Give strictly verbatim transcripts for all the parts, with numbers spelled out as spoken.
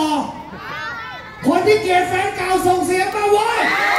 อคนที่เกลียดแฟนเก่าส่งเสียงมาไว้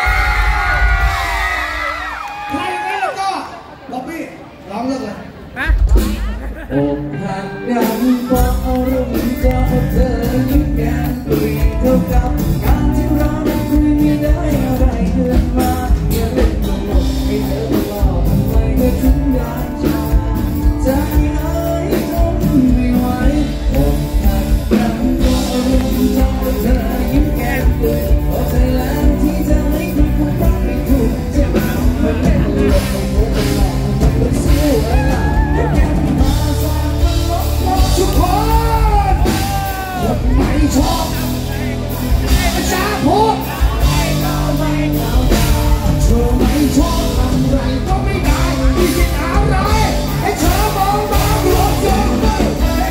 ใครงั้นแล้วก็บ๊อบบี้ร้องเลิกเลยอกหักดังฟ้ารุ่งเจ้าเธอยิ้มแย้มเปลี่ยนเท่ากับการที่เราได้คุยไม่ได้อะไรเกินมาอย่าเล่นตลกให้เธอตลอดทำไมเธอถึงได้ใจใจเอ้ยทนไม่ไหวอกหักดังฟ้ารุ่งเจ้าเธอยิ้มแย้มเปลี่ยนพอใจแล้วที่จะให้คุณคงรักไม่ถูกจะมาไม่เล่นตลกให้เธอตลอดทำไมเสียเวลาทุกคนคนไม่ชอบจะพูดเธอไม่ชอบทำไรก็ไม่ได้มีสิทธิ์อะไรให้เธอมองมองรวมยกมือ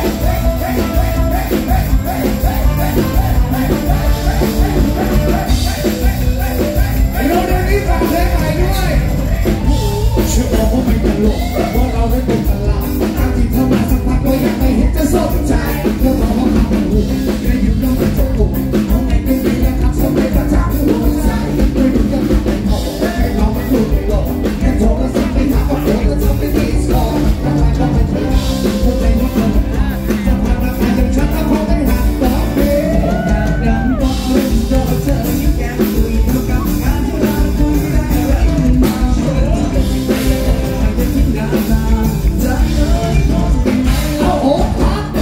ไอ้โน้ตเดี๋ยวนี้ฟังเพลงใหม่ด้วยเชื่อบอกว่าไม่ตลกว่าเราได้เป็นตลาดตามที่เธอมาสักพักก็ยังไม่เห็นจะสนใจเธอบอกว่าเขาเป็นหูแค่อยู่แล้วมันจะปวดเอาไงก็ไม่อยากทำสมัยประจำหัวใจไม่รู้จะทำเป็นหอกให้เรามันดูไม่หลอกแค่โทรศัพท์ไปหาก็โผล่ก็ทำเป็นที่สองทำไมก็ไม่เธอพูดไม่รู้เธอจะพาราคาอย่างฉันถ้าพอได้หักต่อเพลงดังบอกเรื่องเธอเธอยิ่งแก่คุยเท่ากับการที่เราคุยได้อะไรมาช่วยเราเป็นสิ่งที่เราไม่ได้ทิ้งกันใจเลยเอาโอ้พัก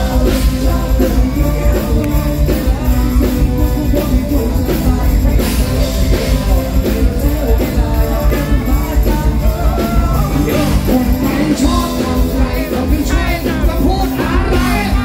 ชอบทำไรก็ไม่ใช่จะพูดอะไร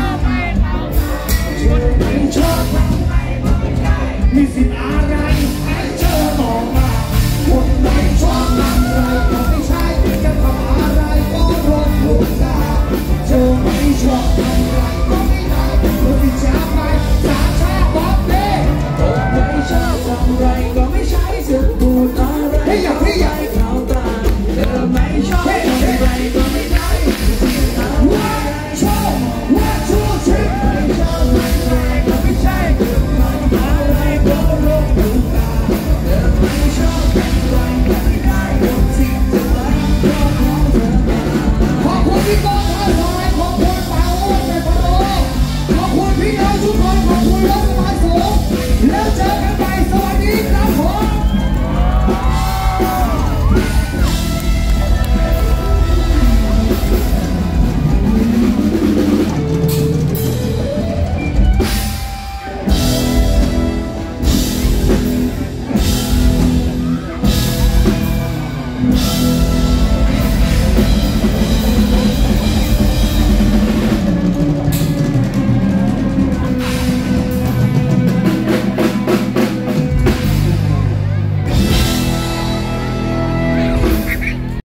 ไม่ชอบทำไรก็ไม่ใช่มีสิทธิ์อะไรให้เธอมองมาคนไม่ชอบทำไรก็ไม่ใช่จะทำอะไรก็รบลูกตาเธอไม่ชอบทำไรก็ไม่ได้คนที่จะไปสาชาบ๊อบเบ้คนไม่ชอบทำไรก็ไม่ใช่จะพูดอะไรให้อยากให้อยากเข้าตาเธอไม่ชอบทำไรก็ไม่ได้ว่าชอบว่าชูชิปไม่ชอบทำไรก็ไม่ใช่จะทำอะไรก็รบลูกตาเธอไม่ชอบทำไรก็ไม่ได้คนที่จะรักเพราะของเธอมาขอบคุณพี่ก้องท่านลอยขอบคุณป่าโอ้ยในพะโล้ขอบคุณพี่น้องทุกคน